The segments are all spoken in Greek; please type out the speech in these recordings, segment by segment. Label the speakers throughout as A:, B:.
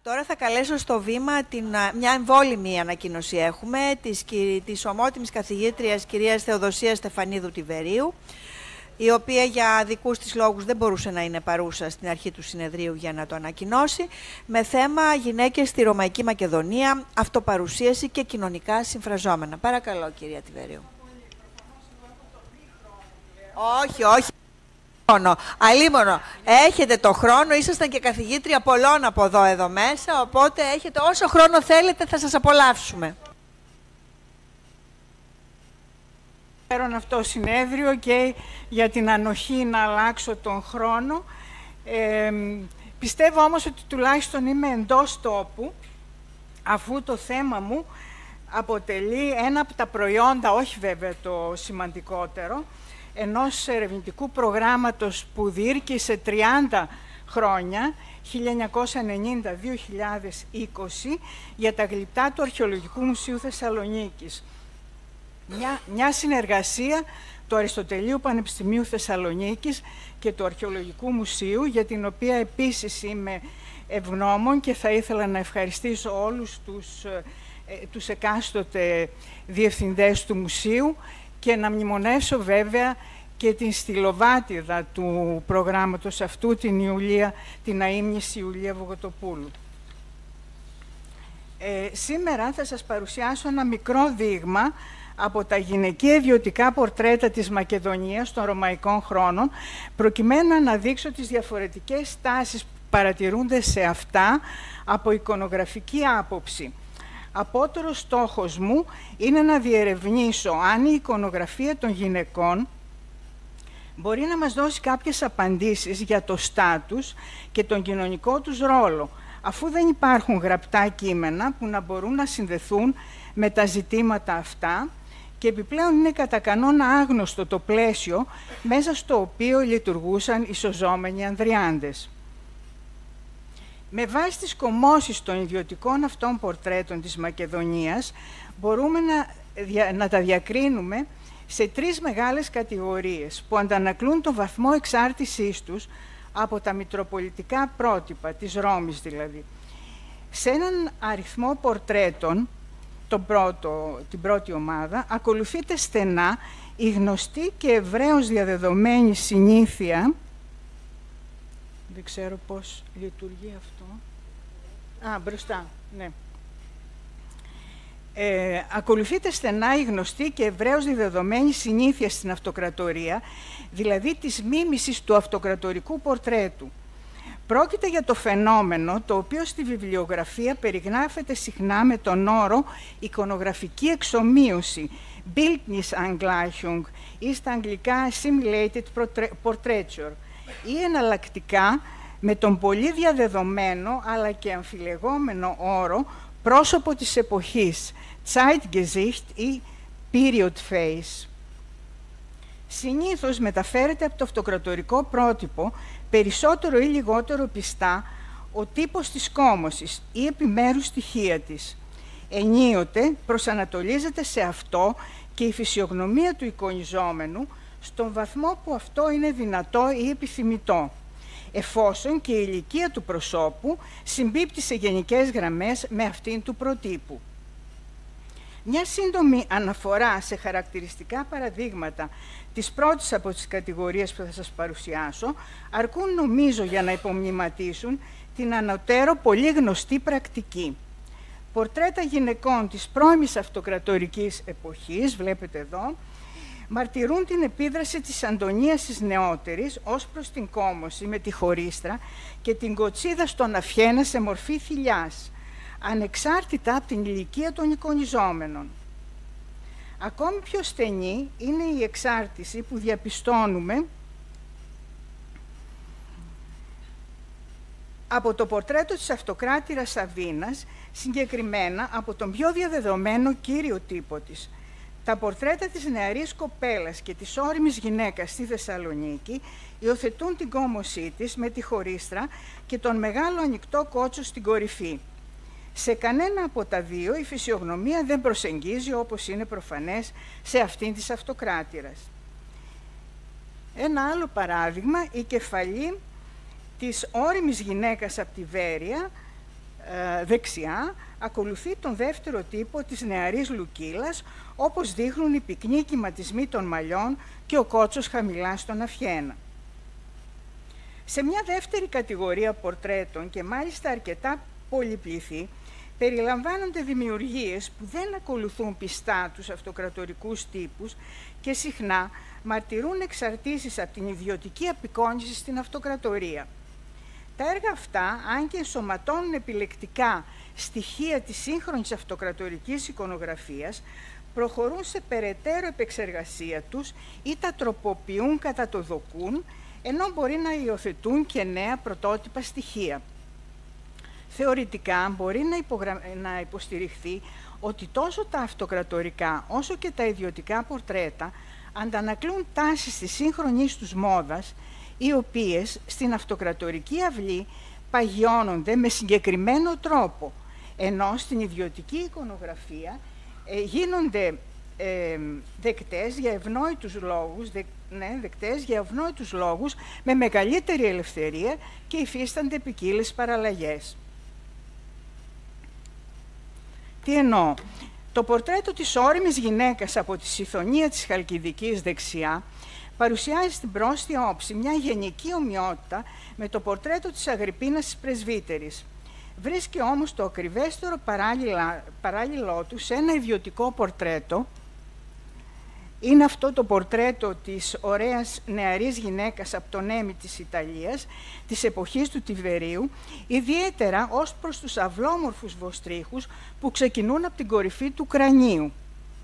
A: Τώρα θα καλέσω στο βήμα μια εμβόλυμη ανακοίνωση έχουμε της ομότιμης καθηγήτριας κυρίας Θεοδοσίας Στεφανίδου Τιβερίου, η οποία για δικούς της λόγους δεν μπορούσε να είναι παρούσα στην αρχή του συνεδρίου για να το ανακοινώσει, με θέμα γυναίκες στη Ρωμαϊκή Μακεδονία, αυτοπαρουσίαση και κοινωνικά συμφραζόμενα. Παρακαλώ, κυρία Τιβερίου. Όχι. Αλίμονο. Έχετε το χρόνο, ήσασταν και καθηγήτρια πολλών από εδώ μέσα, οπότε έχετε όσο χρόνο θέλετε, θα σας απολαύσουμε.
B: Φέρον αυτό συνέδριο και για την ανοχή να αλλάξω τον χρόνο. Πιστεύω όμως ότι τουλάχιστον είμαι εντός τόπου, αφού το θέμα μου αποτελεί ένα από τα προϊόντα, όχι βέβαια το σημαντικότερο, ενός ερευνητικού προγράμματος που διήρκησε 30 χρόνια, 1990-2020, για τα γλυπτά του Αρχαιολογικού Μουσείου Θεσσαλονίκης. Μια συνεργασία του Αριστοτελείου Πανεπιστημίου Θεσσαλονίκης και του Αρχαιολογικού Μουσείου, για την οποία επίσης είμαι ευγνώμων και θα ήθελα να ευχαριστήσω όλους τους εκάστοτε διευθυντές του μουσείου και να μνημονεύσω βέβαια και την στυλοβάτιδα του προγράμματος αυτού, την αείμνηση Ιουλία Βογοτοπούλου. Σήμερα θα σας παρουσιάσω ένα μικρό δείγμα από τα γυναικεία ιδιωτικά πορτρέτα της Μακεδονίας των ρωμαϊκών χρόνων, προκειμένου να αναδείξω τις διαφορετικές τάσεις που παρατηρούνται σε αυτά από εικονογραφική άποψη. Απότερος στόχος μου είναι να διερευνήσω αν η εικονογραφία των γυναικών μπορεί να μας δώσει κάποιες απαντήσεις για το στάτους και τον κοινωνικό τους ρόλο, αφού δεν υπάρχουν γραπτά κείμενα που να μπορούν να συνδεθούν με τα ζητήματα αυτά και επιπλέον είναι κατά κανόνα άγνωστο το πλαίσιο μέσα στο οποίο λειτουργούσαν οι σωζόμενοι ανδριάντες. Με βάση τις κομμώσεις των ιδιωτικών αυτών πορτρέτων της Μακεδονίας μπορούμε να τα διακρίνουμε σε τρεις μεγάλες κατηγορίες που αντανακλούν τον βαθμό εξάρτησής τους από τα μητροπολιτικά πρότυπα, της Ρώμης δηλαδή. Σε έναν αριθμό πορτρέτων, την πρώτη ομάδα, ακολουθείται στενά η γνωστή και ευρέως διαδεδομένη συνήθεια. Δεν ξέρω πώς λειτουργεί αυτό. Μπροστά, ναι. Ακολουθείται στενά η γνωστή και ευρέως δεδομένη συνήθεια στην αυτοκρατορία, δηλαδή της μίμησης του αυτοκρατορικού πορτρέτου. Πρόκειται για το φαινόμενο, το οποίο στη βιβλιογραφία περιγράφεται συχνά με τον όρο εικονογραφική εξομοίωση, Bildnisangleichung, ή στα αγγλικά Assimilated Portraiture, ή εναλλακτικά με τον πολύ διαδεδομένο αλλά και αμφιλεγόμενο όρο πρόσωπο της εποχής, Zeitgesicht ή Period Face. Συνήθως μεταφέρεται από το αυτοκρατορικό πρότυπο περισσότερο ή λιγότερο πιστά ο τύπος της κόμωσης ή επιμέρους στοιχεία της. Ενίοτε προσανατολίζεται σε αυτό και η φυσιογνωμία του εικονιζόμενου στον βαθμό που αυτό είναι δυνατό ή επιθυμητό, εφόσον και η ηλικία του προσώπου συμπίπτει σε γενικές γραμμές με αυτήν του προτύπου. Μια σύντομη αναφορά σε χαρακτηριστικά παραδείγματα της πρώτης από τις κατηγορίες που θα σας παρουσιάσω αρκούν νομίζω για να υπομνηματίσουν την ανωτέρω πολύ γνωστή πρακτική. Πορτρέτα γυναικών της πρώιμης αυτοκρατορικής εποχής, βλέπετε εδώ, μαρτυρούν την επίδραση της Αντωνίας της Νεότερης ως προς την κόμωση με τη χωρίστρα και την κοτσίδα στον αφιένα σε μορφή θηλιάς, ανεξάρτητα από την ηλικία των εικονιζόμενων. Ακόμη πιο στενή είναι η εξάρτηση που διαπιστώνουμε από το πορτρέτο της αυτοκράτηρας Σαβίνας, συγκεκριμένα από τον πιο διαδεδομένο κύριο τύπο της. Τα πορτρέτα της νεαρής κοπέλας και της ώριμης γυναίκας στη Θεσσαλονίκη υιοθετούν την κόμωσή της με τη χωρίστρα και τον μεγάλο ανοιχτό κότσο στην κορυφή. Σε κανένα από τα δύο η φυσιογνωμία δεν προσεγγίζει, όπως είναι προφανές, σε αυτήν της αυτοκράτηρας. Ένα άλλο παράδειγμα, η κεφαλή της ώριμης γυναίκας από τη Βέρεια δεξιά ακολουθεί τον δεύτερο τύπο της νεαρής Λουκίλας, όπως δείχνουν οι πυκνοί κυματισμοί των μαλλιών και ο κότσος χαμηλά στον αυχένα. Σε μια δεύτερη κατηγορία πορτρέτων, και μάλιστα αρκετά πολυπληθή, περιλαμβάνονται δημιουργίες που δεν ακολουθούν πιστά τους αυτοκρατορικούς τύπους και συχνά μαρτυρούν εξαρτήσεις από την ιδιωτική απεικόνιση στην αυτοκρατορία. Τα έργα αυτά, αν και ενσωματώνουν επιλεκτικά στοιχεία της σύγχρονης αυτοκρατορικής εικονογραφίας, προχωρούν σε περαιτέρω επεξεργασία τους ή τα τροποποιούν κατά το δοκούν, ενώ μπορεί να υιοθετούν και νέα πρωτότυπα στοιχεία. Θεωρητικά μπορεί να υποστηριχθεί ότι τόσο τα αυτοκρατορικά όσο και τα ιδιωτικά πορτρέτα αντανακλούν τάσεις της σύγχρονης τους μόδας, οι οποίες στην αυτοκρατορική αυλή παγιώνονται με συγκεκριμένο τρόπο, ενώ στην ιδιωτική εικονογραφία γίνονται δεκτές για ευνόητους λόγους, με μεγαλύτερη ελευθερία και υφίστανται ποικίλες παραλλαγές. Τι εννοώ? Το πορτρέτο της ώριμης γυναίκας από τη Συθονία της Χαλκιδικής δεξιά παρουσιάζει στην πρόσθετη όψη μια γενική ομοιότητα με το πορτρέτο της Αγριππίνας της Πρεσβύτερης. Βρίσκει όμως το ακριβέστερο παράλληλό του σε ένα ιδιωτικό πορτρέτο. Είναι αυτό το πορτρέτο της ωραίας νεαρής γυναίκας από τον Έμι της Ιταλίας, της εποχής του Τιβερίου, ιδιαίτερα ως προς τους αυλόμορφους βοστρίχους που ξεκινούν από την κορυφή του κρανίου.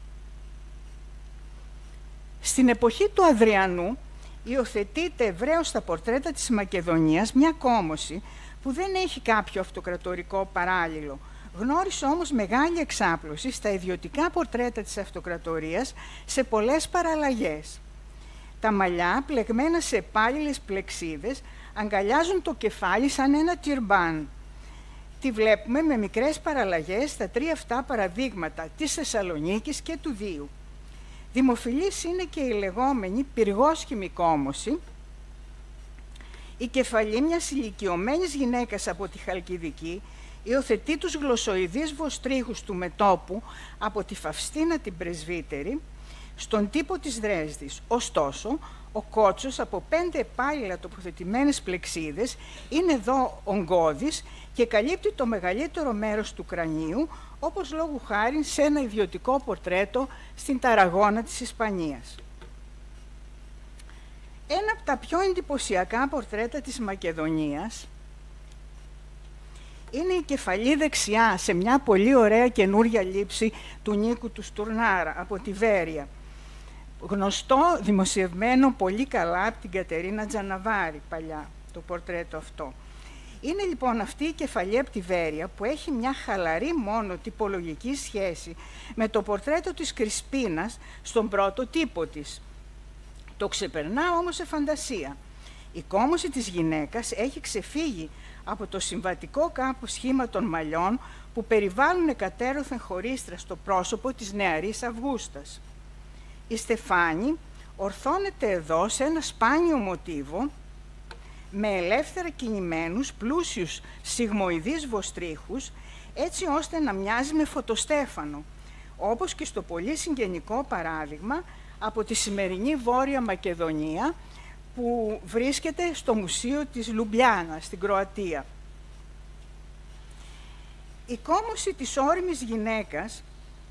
B: Στην εποχή του Αδριανού υιοθετείται ευρέως στα πορτρέτα της Μακεδονίας μια κόμωση που δεν έχει κάποιο αυτοκρατορικό παράλληλο. Γνώρισε όμως μεγάλη εξάπλωση στα ιδιωτικά πορτρέτα της αυτοκρατορίας σε πολλές παραλλαγές. Τα μαλλιά, πλεγμένα σε επάλληλες πλεξίδες, αγκαλιάζουν το κεφάλι σαν ένα τυρμπάν. Τη βλέπουμε με μικρές παραλλαγές στα τρία αυτά παραδείγματα της Θεσσαλονίκης και του Δίου. Δημοφιλής είναι και η λεγόμενη πυργόσχημη κόμωση, η κεφαλή μιας ηλικιωμένης γυναίκας από τη Χαλκιδική υιοθετεί τους γλωσσοειδείς βοστρίχους του μετώπου από τη Φαυστίνα την Πρεσβύτερη στον τύπο της Δρέσδης. Ωστόσο, ο κότσος από 5 επάλληλα τοποθετημένες πλεξίδες είναι εδώ ογκώδης και καλύπτει το μεγαλύτερο μέρος του κρανίου, όπως λόγου χάριν σε ένα ιδιωτικό πορτρέτο στην Ταραγώνα της Ισπανίας. Ένα από τα πιο εντυπωσιακά πορτρέτα της Μακεδονίας είναι η κεφαλή δεξιά σε μια πολύ ωραία καινούρια λήψη του Νίκου του Στουρνάρα από τη Βέρεια. Γνωστό, δημοσιευμένο πολύ καλά από την Κατερίνα Τζαναβάρη παλιά το πορτρέτο αυτό. Είναι λοιπόν αυτή η κεφαλή από τη Βέρεια που έχει μια χαλαρή μόνο τυπολογική σχέση με το πορτρέτο της Κρυσπίνας στον πρώτο τύπο της. Το ξεπερνά όμως σε φαντασία. Η κόμωση της γυναίκας έχει ξεφύγει από το συμβατικό κάπως σχήμα των μαλλιών που περιβάλλουν εκατέρωθεν χωρίστρα στο πρόσωπο της νεαρής Αυγούστας. Η Στεφάνη ορθώνεται εδώ σε ένα σπάνιο μοτίβο με ελεύθερα κινημένους, πλούσιους σιγμοειδείς βοστρίχους, έτσι ώστε να μοιάζει με φωτοστέφανο, όπως και στο πολύ συγγενικό παράδειγμα από τη σημερινή Βόρεια Μακεδονία, που βρίσκεται στο Μουσείο της Λουμπλιάνα, στην Κροατία. Η κόμωση της ώριμης γυναίκας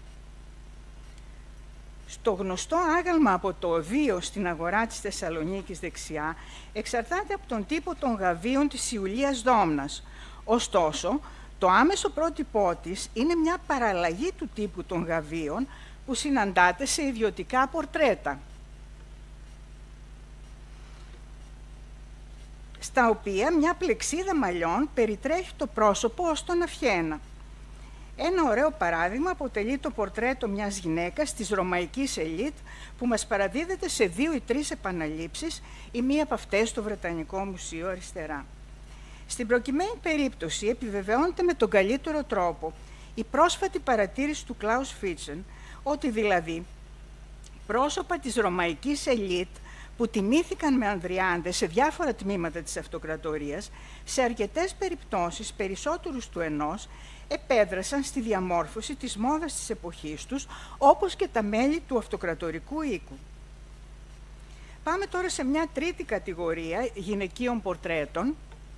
B: στο γνωστό άγαλμα από το Οδείο στην αγορά της Θεσσαλονίκης δεξιά εξαρτάται από τον τύπο των γαβίων της Ιουλίας Δόμνας. Ωστόσο, το άμεσο πρότυπό της είναι μια παραλλαγή του τύπου των γαβίων που συναντάται σε ιδιωτικά πορτρέτα, στα οποία μια πλεξίδα μαλλιών περιτρέχει το πρόσωπο ως τον αυχένα. Ένα ωραίο παράδειγμα αποτελεί το πορτρέτο μιας γυναίκας της ρωμαϊκής ελίτ που μας παραδίδεται σε 2 ή 3 επαναλήψεις, η μία από αυτές στο Βρετανικό Μουσείο αριστερά. Στην προκειμένη περίπτωση επιβεβαιώνεται με τον καλύτερο τρόπο η πρόσφατη παρατήρηση του Κλάους Φίτσεν, ότι δηλαδή πρόσωπα της ρωμαϊκής ελίτ που τιμήθηκαν με ανδριάντες σε διάφορα τμήματα της αυτοκρατορίας, σε αρκετές περιπτώσεις, περισσότερους του ενός, επέδρασαν στη διαμόρφωση της μόδας της εποχής τους, όπως και τα μέλη του αυτοκρατορικού οίκου. Πάμε τώρα σε μια τρίτη κατηγορία γυναικείων πορτρέτων.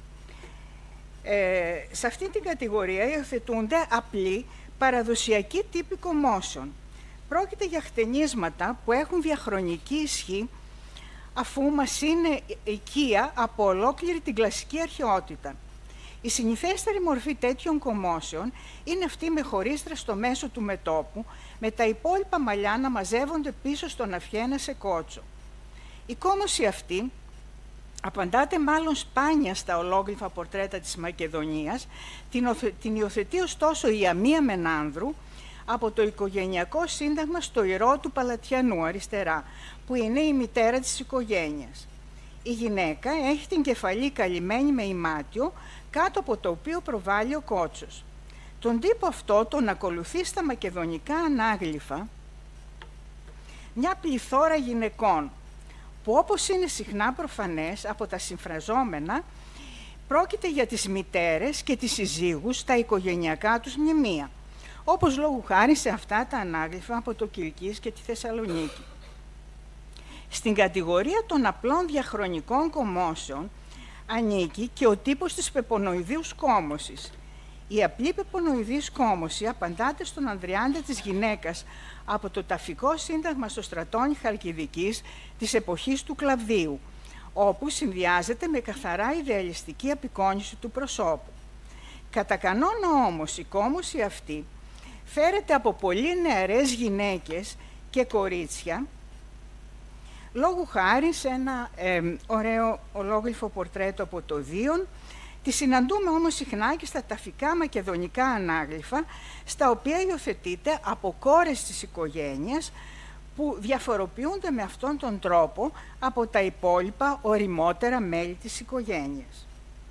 B: Σε αυτή την κατηγορία υιοθετούνται απλοί παραδοσιακοί τύποι κομμώσεων. Πρόκειται για χτενίσματα που έχουν διαχρονική ισχύ, αφού μας είναι οικία από ολόκληρη την κλασική αρχαιότητα. Η συνηθέστερη μορφή τέτοιων κομμώσεων είναι αυτή με χωρίστρα στο μέσο του μετώπου, με τα υπόλοιπα μαλλιά να μαζεύονται πίσω στον αυχένα σε κότσο. Η κόμμωση αυτή απαντάται μάλλον σπάνια στα ολόγλυφα πορτρέτα της Μακεδονίας, την υιοθετεί ωστόσο η Αμία Μενάνδρου από το οικογενειακό σύνταγμα στο Ιερό του Παλατιανού, αριστερά, που είναι η μητέρα της οικογένειας. Η γυναίκα έχει την κεφαλή καλυμμένη με ημάτιο, κάτω από το οποίο προβάλλει ο κότσος. Τον τύπο αυτό τον ακολουθεί στα μακεδονικά ανάγλυφα μια πληθώρα γυναικών, που όπως είναι συχνά προφανές από τα συμφραζόμενα, πρόκειται για τις μητέρες και τις συζύγους στα οικογενειακά τους μνημεία, όπως λόγου χάρη σε αυτά τα ανάγλυφα από το Κιλκής και τη Θεσσαλονίκη. Στην κατηγορία των απλών διαχρονικών κομμώσεων ανήκει και ο τύπος της πεπονοειδίους κόμμωσης. Η απλή πεπονοειδής κόμμωση απαντάται στον ανδριάντα της γυναίκας από το ταφικό σύνταγμα στο στρατόνι Χαλκιδικής της εποχής του Κλαβδίου, όπου συνδυάζεται με καθαρά ιδεαλιστική απεικόνιση του προσώπου. Κατά κανόνα όμως η κόμμωση αυτή φέρεται από πολύ νεαρές γυναίκες και κορίτσια, λόγου χάρη σε ένα ωραίο ολόγλυφο πορτρέτο από το Δίον. Τη συναντούμε όμως συχνά και στα ταφικά μακεδονικά ανάγλυφα, στα οποία υιοθετείται από κόρες της οικογένειας, που διαφοροποιούνται με αυτόν τον τρόπο από τα υπόλοιπα οριμότερα μέλη της οικογένειας.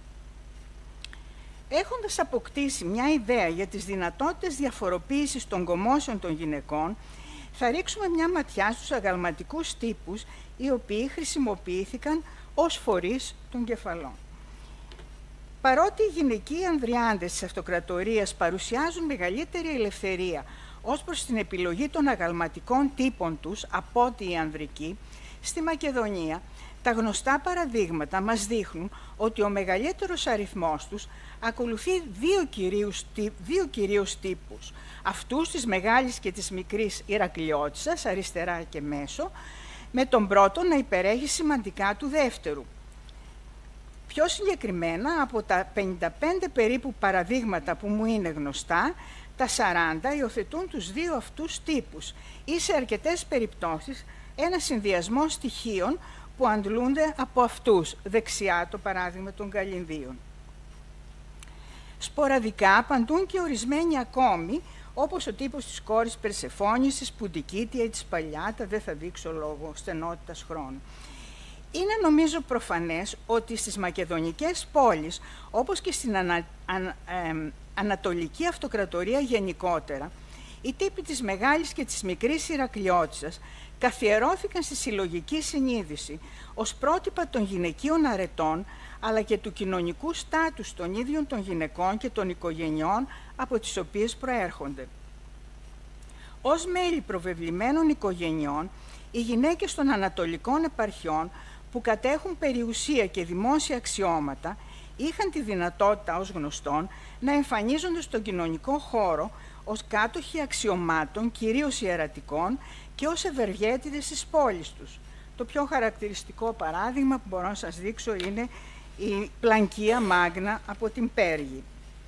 B: Έχοντας αποκτήσει μια ιδέα για τις δυνατότητες διαφοροποίησης των κομμώσεων των γυναικών, θα ρίξουμε μια ματιά στους αγαλματικούς τύπους, οι οποίοι χρησιμοποιήθηκαν ως φορείς των κεφαλών. Παρότι οι γυναικοί ανδριάντες της αυτοκρατορίας παρουσιάζουν μεγαλύτερη ελευθερία ως προς την επιλογή των αγαλματικών τύπων τους από ότι οι ανδρικοί, στη Μακεδονία τα γνωστά παραδείγματα μας δείχνουν ότι ο μεγαλύτερος αριθμός τους ακολουθεί δύο κυρίους τύπους, αυτούς της μεγάλης και της μικρής Ηρακλειώτισσας, αριστερά και μέσο, με τον πρώτο να υπερέχει σημαντικά του δεύτερου. Πιο συγκεκριμένα, από τα 55 περίπου παραδείγματα που μου είναι γνωστά, τα 40 υιοθετούν τους δύο αυτούς τύπους ή σε αρκετές περιπτώσεις ένα συνδυασμό στοιχείων που αντλούνται από αυτούς, δεξιά το παράδειγμα των Καλυνδίων. Σποραδικά απαντούν και ορισμένοι ακόμη, όπως ο τύπος της κόρης Περσεφόνης, της Πουντικίτια ή της Παλιάτα, δεν θα δείξω λόγω στενότητας χρόνου. Είναι νομίζω προφανές ότι στις μακεδονικές πόλεις, όπως και στην Ανατολική Αυτοκρατορία γενικότερα, οι τύποι της μεγάλης και της μικρής Ηρακλειώτισσας καθιερώθηκαν στη συλλογική συνείδηση ως πρότυπα των γυναικείων αρετών, αλλά και του κοινωνικού στάτους των ίδιων των γυναικών και των οικογενειών από τις οποίες προέρχονται. Ως μέλη προβεβλημένων οικογενειών, οι γυναίκες των ανατολικών επαρχιών που κατέχουν περιουσία και δημόσια αξιώματα είχαν τη δυνατότητα ως γνωστόν να εμφανίζονται στον κοινωνικό χώρο ως κάτοχοι αξιωμάτων, κυρίως ιερατικών, και ως ευεργέτηδες της πόλης τους. Το πιο χαρακτηριστικό παράδειγμα που μπορώ να σας δείξω είναι η Πλανκία Μάγνα από την Πέργη.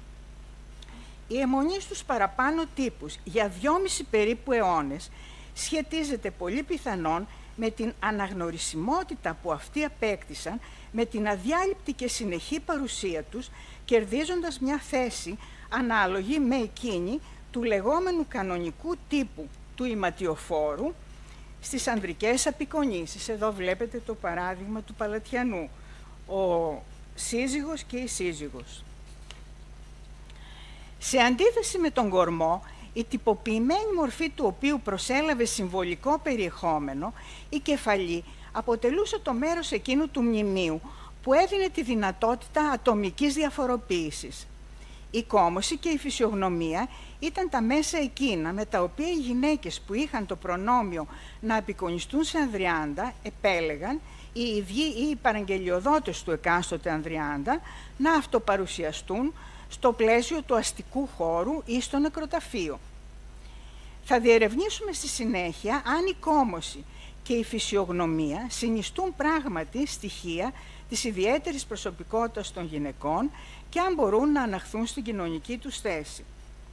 B: Η αιμονή στους παραπάνω τύπους για 2,5 περίπου αιώνες σχετίζεται πολύ πιθανόν με την αναγνωρισιμότητα που αυτοί απέκτησαν, με την αδιάλειπτη και συνεχή παρουσία τους, κερδίζοντας μια θέση ανάλογη με εκείνη του λεγόμενου κανονικού τύπου του ηματιοφόρου στις ανδρικές απεικονίσεις. Εδώ βλέπετε το παράδειγμα του Παλατιανού, ο σύζυγος και η σύζυγος. Σε αντίθεση με τον κορμό, η τυποποιημένη μορφή του οποίου προσέλαβε συμβολικό περιεχόμενο, η κεφαλή αποτελούσε το μέρος εκείνου του μνημείου που έδινε τη δυνατότητα ατομικής διαφοροποίησης. Η κόμωση και η φυσιογνωμία ήταν τα μέσα εκείνα με τα οποία οι γυναίκες που είχαν το προνόμιο να απεικονιστούν σε ανδριάντα επέλεγαν οι ίδιοι ή οι παραγγελιοδότες του εκάστοτε ανδριάντα να αυτοπαρουσιαστούν στο πλαίσιο του αστικού χώρου ή στο νεκροταφείο. Θα διερευνήσουμε στη συνέχεια αν η κόμωση και η φυσιογνωμία συνιστούν πράγματι στοιχεία της ιδιαίτερης προσωπικότητας των γυναικών και αν μπορούν να αναχθούν στην κοινωνική τους θέση.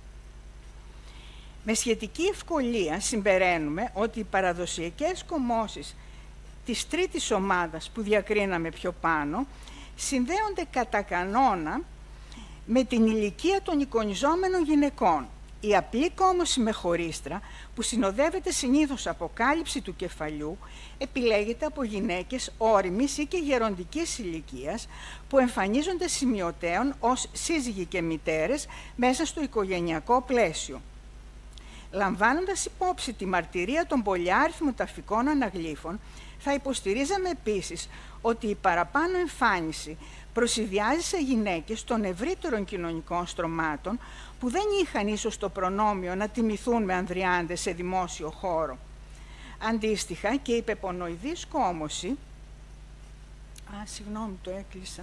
B: Με σχετική ευκολία συμπεραίνουμε ότι οι παραδοσιακές κομμώσεις της τρίτης ομάδας που διακρίναμε πιο πάνω συνδέονται κατά κανόνα με την ηλικία των εικονιζόμενων γυναικών. Η απλή κόμωση με χωρίστρα, που συνοδεύεται συνήθως από κάλυψη του κεφαλιού, επιλέγεται από γυναίκες ώριμης ή και γεροντικής ηλικίας, που εμφανίζονται σημειωτέων ως σύζυγοι και μητέρες μέσα στο οικογενειακό πλαίσιο. Λαμβάνοντας υπόψη τη μαρτυρία των πολυάριθμων ταφικών αναγλύφων, θα υποστηρίζαμε επίσης ότι η παραπάνω εμφάνιση προσηδιάζει σε γυναίκες των ευρύτερων κοινωνικών στρωμάτων που δεν είχαν ίσως το προνόμιο να τιμηθούν με ανδριάντες σε δημόσιο χώρο. Αντίστοιχα και η πεπωνοειδής κόμωση... Συγγνώμη, το έκλεισα.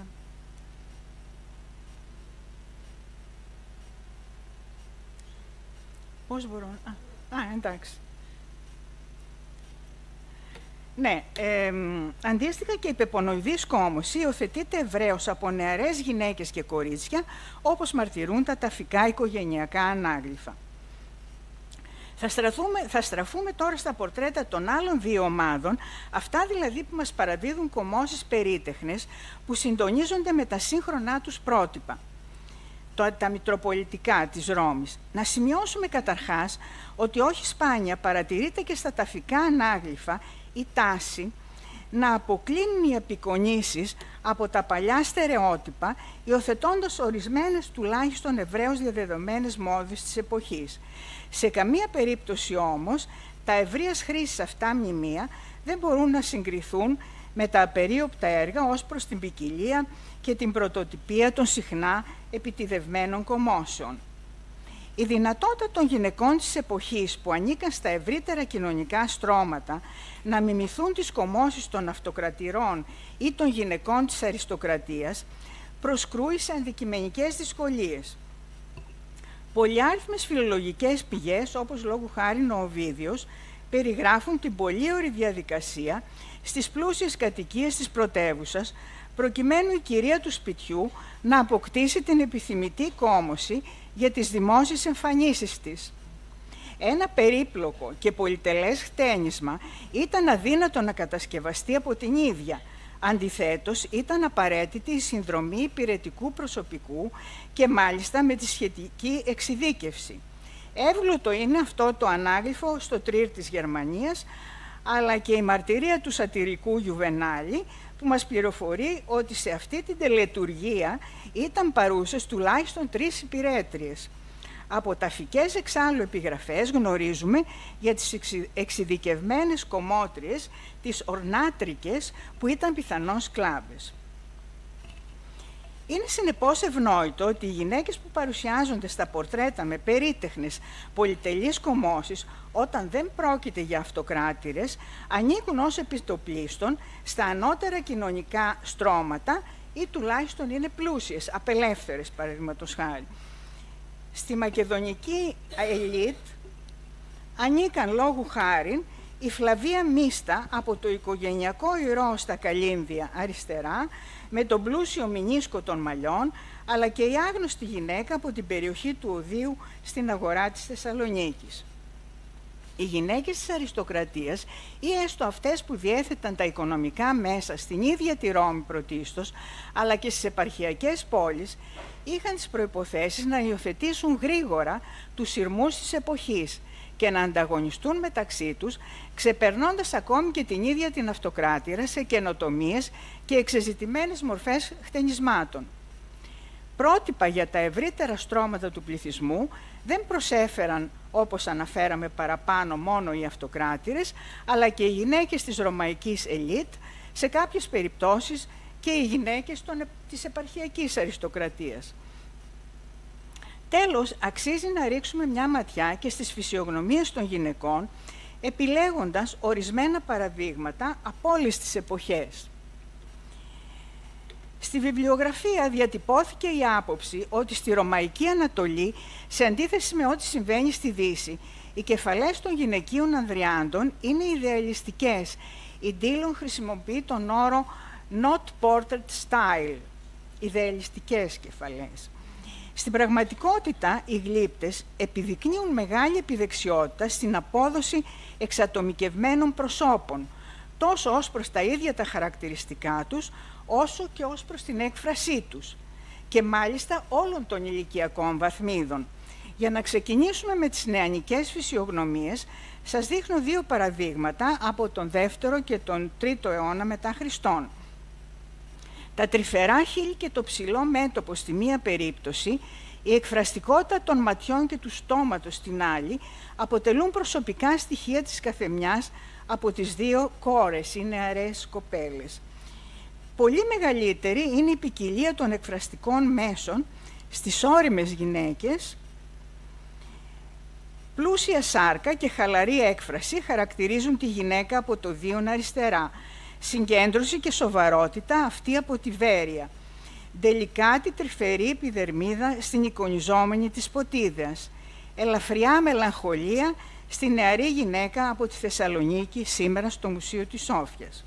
B: Πώς μπορώ... εντάξει. Ναι, αντίστοιχα και η πεπωνοειδής κόμωση υιοθετείται ευρέως από νεαρές γυναίκες και κορίτσια, όπως μαρτυρούν τα ταφικά οικογενειακά ανάγλυφα. Θα στραφούμε τώρα στα πορτρέτα των άλλων δύο ομάδων, αυτά δηλαδή που μας παραδίδουν κομμώσεις περίτεχνες που συντονίζονται με τα σύγχρονά τους πρότυπα, τα μητροπολιτικά της Ρώμης. Να σημειώσουμε καταρχάς ότι όχι σπάνια παρατηρείται και στα ταφικά ανάγλυφα η τάση να αποκλίνουν οι απεικονίσεις από τα παλιά στερεότυπα, υιοθετώντας ορισμένες τουλάχιστον ευρέως διαδεδομένες μόδες της εποχής. Σε καμία περίπτωση όμως τα ευρείας χρήσης αυτά μνημεία δεν μπορούν να συγκριθούν με τα απερίοπτα έργα ως προς την ποικιλία και την πρωτοτυπία των συχνά επιτιδευμένων κομμώσεων. Η δυνατότητα των γυναικών της εποχής που ανήκαν στα ευρύτερα κοινωνικά στρώματα να μιμηθούν τις κομμώσεις των αυτοκρατηρών ή των γυναικών της αριστοκρατίας προσκρούει σε αντικειμενικές δυσκολίες. Πολυάριθμες φιλολογικές πηγές, όπως λόγου χάριν ο Οβίδιος, περιγράφουν την πολύωρη διαδικασία στις πλούσιες κατοικίες της πρωτεύουσας, προκειμένου η κυρία του σπιτιού να αποκτήσει την επιθυμητή κόμωση για τις δημόσιες εμφανίσεις της. Ένα περίπλοκο και πολυτελές χτένισμα ήταν αδύνατο να κατασκευαστεί από την ίδια. Αντιθέτως, ήταν απαραίτητη η συνδρομή υπηρετικού προσωπικού και μάλιστα με τη σχετική εξειδίκευση. Εύγλωτο είναι αυτό το ανάγλυφο στο Τρίρ της Γερμανίας, αλλά και η μαρτυρία του σατυρικού Γιουβενάλη, που μας πληροφορεί ότι σε αυτή την τελετουργία ήταν παρούσες τουλάχιστον 3 υπηρέτριες. Από ταφικές εξάλλου επιγραφές γνωρίζουμε για τις εξειδικευμένες κομμότριες, τις ορνάτρικες, που ήταν πιθανώς σκλάβες. Είναι συνεπώς ευνόητο ότι οι γυναίκες που παρουσιάζονται στα πορτρέτα με περίτεχνες πολυτελείς κομμώσεις, όταν δεν πρόκειται για αυτοκράτηρες, ανήκουν ως επιτοπλίστων στα ανώτερα κοινωνικά στρώματα ή τουλάχιστον είναι πλούσιες, απελεύθερες παραδείγματος χάρη. Στη μακεδονική ελίτ ανήκαν λόγου χάριν η Φλαβία Μίστα από το οικογενειακό ηρώ στα Καλύνδια αριστερά, με τον πλούσιο μηνίσκο των μαλλιών, αλλά και η άγνωστη γυναίκα από την περιοχή του Οδείου στην αγορά της Θεσσαλονίκης. Οι γυναίκες της αριστοκρατίας, ή έστω αυτές που διέθεταν τα οικονομικά μέσα στην ίδια τη Ρώμη πρωτίστως, αλλά και στις επαρχιακές πόλεις, είχαν τις προϋποθέσεις να υιοθετήσουν γρήγορα τους σειρμούς της εποχής και να ανταγωνιστούν μεταξύ τους, ξεπερνώντας ακόμη και την ίδια την αυτοκράτηρα σε καινοτομίες και εξεζητημένες μορφές χτενισμάτων. πρότυπα για τα ευρύτερα στρώματα του πληθυσμού δεν προσέφεραν, όπως αναφέραμε παραπάνω, μόνο οι αυτοκράτηρες, αλλά και οι γυναίκες της ρωμαϊκής ελίτ, σε κάποιες περιπτώσεις και οι γυναίκες της επαρχιακής αριστοκρατίας. Τέλος, αξίζει να ρίξουμε μια ματιά και στις φυσιογνωμίες των γυναικών, επιλέγοντας ορισμένα παραδείγματα από όλες τις εποχές. Στη βιβλιογραφία διατυπώθηκε η άποψη ότι στη Ρωμαϊκή Ανατολή, σε αντίθεση με ό,τι συμβαίνει στη Δύση, οι κεφαλές των γυναικείων ανδριάντων είναι ιδεαλιστικές. Η Dillon χρησιμοποιεί τον όρο «not portrait style», ιδεαλιστικές κεφαλές. Στην πραγματικότητα, οι γλύπτες επιδεικνύουν μεγάλη επιδεξιότητα στην απόδοση εξατομικευμένων προσώπων, τόσο ως προς τα ίδια τα χαρακτηριστικά τους, όσο και ως προς την έκφρασή τους, και μάλιστα όλων των ηλικιακών βαθμίδων. Για να ξεκινήσουμε με τις νεανικές φυσιογνωμίες, σας δείχνω δύο παραδείγματα από τον 2ο και τον 3ο αιώνα μετά Χριστόν. Τα τρυφερά χείλη και το ψηλό μέτωπο στη μία περίπτωση, η εκφραστικότητα των ματιών και του στόματος στην άλλη, αποτελούν προσωπικά στοιχεία της καθεμιάς από τις δύο κόρες, οι νεαρές κοπέλες. Πολύ μεγαλύτερη είναι η ποικιλία των εκφραστικών μέσων στις ώριμες γυναίκες. Πλούσια σάρκα και χαλαρή έκφραση χαρακτηρίζουν τη γυναίκα από το Δίον αριστερά. Συγκέντρωση και σοβαρότητα αυτή από τη Βέρεια. Ντελικάτη τρυφερή επιδερμίδα στην εικονιζόμενη της Ποτίδας. Ελαφριά μελαγχολία στη νεαρή γυναίκα από τη Θεσσαλονίκη, σήμερα στο Μουσείο της Σόφιας.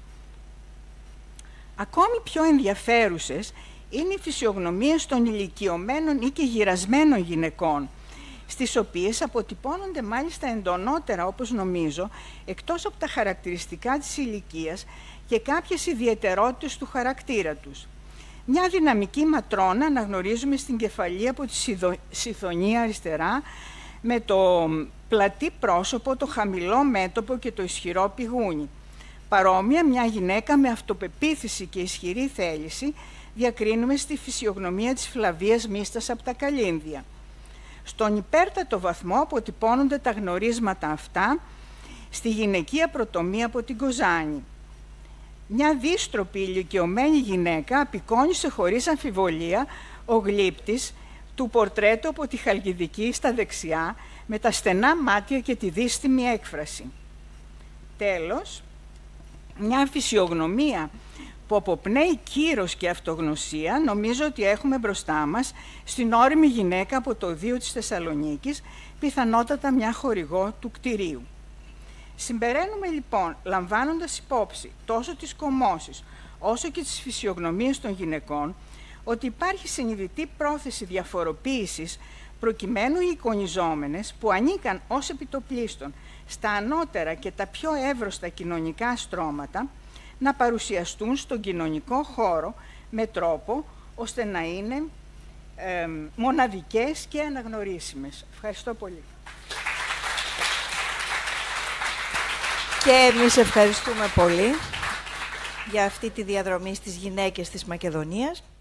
B: Ακόμη πιο ενδιαφέρουσες είναι οι φυσιογνωμίες των ηλικιωμένων ή και γυρασμένων γυναικών, στις οποίες αποτυπώνονται μάλιστα εντονότερα, όπως νομίζω, εκτός από τα χαρακτηριστικά της ηλικίας και κάποιες ιδιαιτερότητες του χαρακτήρα τους. Μια δυναμική ματρόνα αναγνωρίζουμε στην κεφαλή από τη Σιδονία αριστερά, με το πλατή πρόσωπο, το χαμηλό μέτωπο και το ισχυρό πηγούνι. Παρόμοια, μια γυναίκα με αυτοπεποίθηση και ισχυρή θέληση διακρίνουμε στη φυσιογνωμία της Φλαβίας Μίστας από τα Καλύνδια. Στον υπέρτατο βαθμό αποτυπώνονται τα γνωρίσματα αυτά στη γυναικεία πρωτομία από την Κοζάνη. Μια δύστροπη ηλικιωμένη γυναίκα απεικόνισε χωρίς αμφιβολία ο γλύπτης του πορτρέτου από τη Χαλκιδική στα δεξιά, με τα στενά μάτια και τη δύστημη έκφραση. Τέλος, μια φυσιογνωμία που αποπνέει κύρος και αυτογνωσία, νομίζω ότι έχουμε μπροστά μας στην ώριμη γυναίκα από το Δίο της Θεσσαλονίκης, πιθανότατα μια χορηγό του κτηρίου. Συμπεραίνουμε λοιπόν, λαμβάνοντας υπόψη τόσο τις κομμώσεις όσο και τις φυσιογνωμίες των γυναικών, ότι υπάρχει συνειδητή πρόθεση διαφοροποίησης προκειμένου οι εικονιζόμενες που ανήκαν ως επιτοπλίστων στα ανώτερα και τα πιο εύρωστα κοινωνικά στρώματα να παρουσιαστούν στον κοινωνικό χώρο με τρόπο ώστε να είναι μοναδικές και αναγνωρίσιμες. Ευχαριστώ πολύ.
A: Και εμείς ευχαριστούμε πολύ για αυτή τη διαδρομή στις γυναίκες της Μακεδονίας.